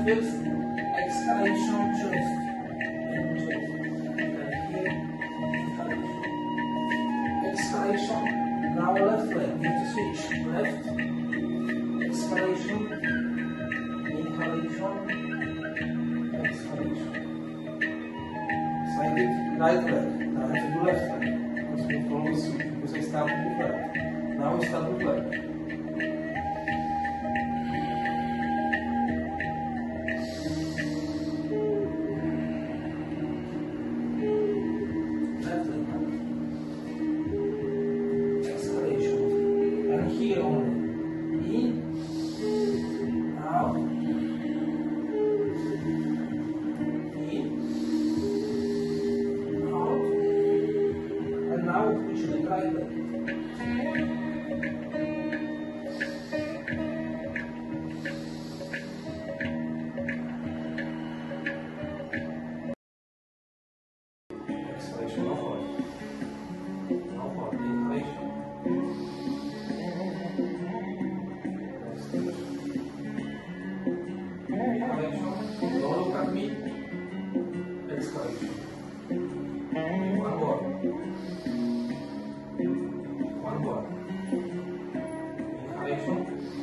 first, exhalation, chest, and chest. And here, inhalation. Exhalation. Now left leg, need to switch. Left, exhalation, inhalation, exhalation. Sided right leg. Now I have to do left leg. Because we always switch, because I started with left. Now I start with left. Here only. In, out, in, out, and now push the right leg. Exhalation, no hold. No hold, inhalation. Don't look at me. Exhalation. One more. One more. Inhalation.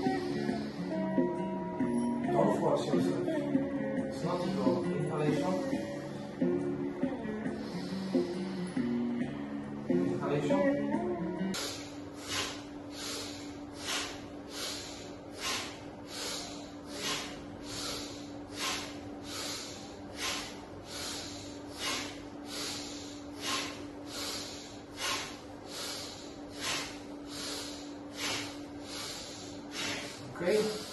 Don't force yourself. It's not ego. Inhalation. Inhalation. Okay.